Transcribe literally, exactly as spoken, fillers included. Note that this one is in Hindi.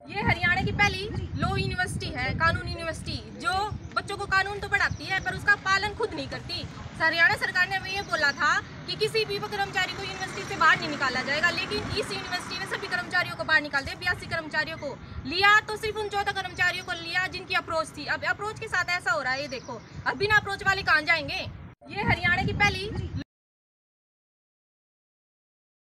ये हरियाणा की पहली लॉ यूनिवर्सिटी है, कानून यूनिवर्सिटी, जो बच्चों को कानून तो पढ़ाती है पर उसका पालन खुद नहीं करती। हरियाणा सरकार ने हमें ये बोला था कि किसी भी कर्मचारी को यूनिवर्सिटी से बाहर नहीं निकाला जाएगा, लेकिन इस यूनिवर्सिटी ने सभी कर्मचारियों को बाहर निकाल दिया। बयासी कर्मचारियों को लिया तो सिर्फ उन चौदह कर्मचारियों को लिया जिनकी अप्रोच थी। अब अप्रोच के साथ ऐसा हो रहा है, ये देखो, अब बिना अप्रोच वाले कहाँ जाएंगे। ये हरियाणा की पहली